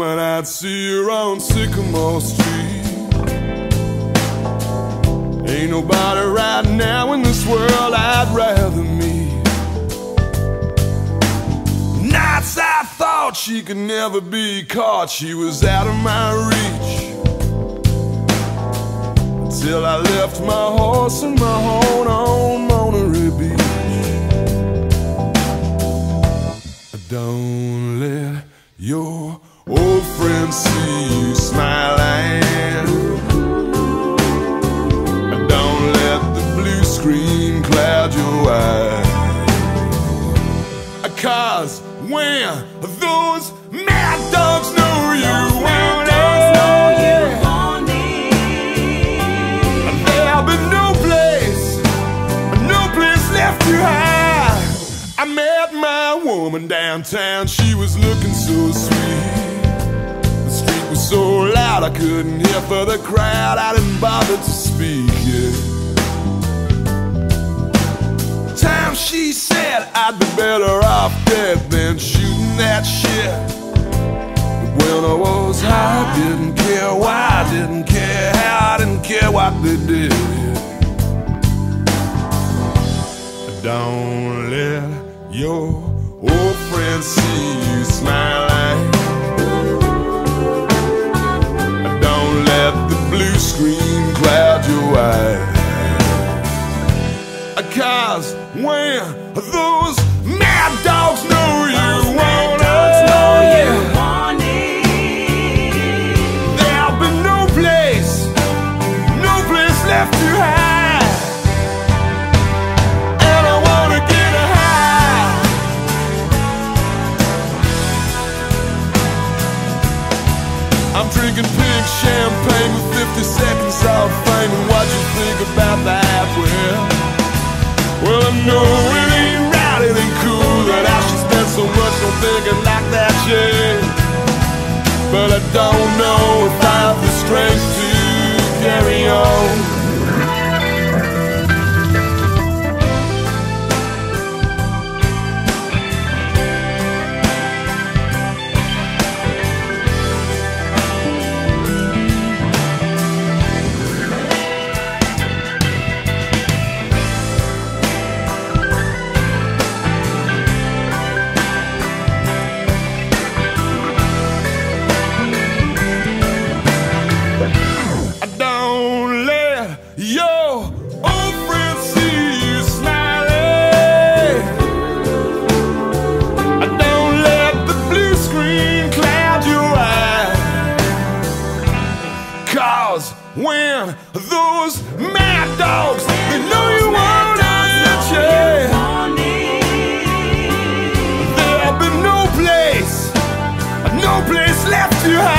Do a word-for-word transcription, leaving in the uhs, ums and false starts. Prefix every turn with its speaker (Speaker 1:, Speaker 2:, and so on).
Speaker 1: when I'd see her on Sycamore Street. Ain't nobody right now in this world I'd rather meet. Nights I thought she could never be caught, she was out of my reach, until I left my horse and my horn on Monterey Beach. Don't let your old friends see you smiling. Don't let the blue screen cloud your eyes. 'Cause when those mad dogs know you want it, there'll be no place, no place left to hide. I met my woman downtown, she was looking so sweet. The street was so loud I couldn't hear for the crowd, I didn't bother to speak, yeah. Time she said I'd be better off dead than shooting that shit. But when I was high, I didn't care why, I didn't care how, I didn't care what they did. Don't let your old friends see you smiling. Don't let the blue screen cloud your eyes. 'Cause when those mad dogs know you want it, there'll be no place, no place left to hide. And I wanna get high. I'm drinking pink champagne with fifty seconds of fame. And what you think about that? Well, Well, I know it ain't right, it ain't cool that I should spend so much on thinking like that, yeah. But I don't know if I have the strength to carry on. Your old friends see you smiling. Don't let the blue screen cloud your eyes. 'Cause when those mad dogs, they know you want it, yeah. There'll be no place, no place left to hide.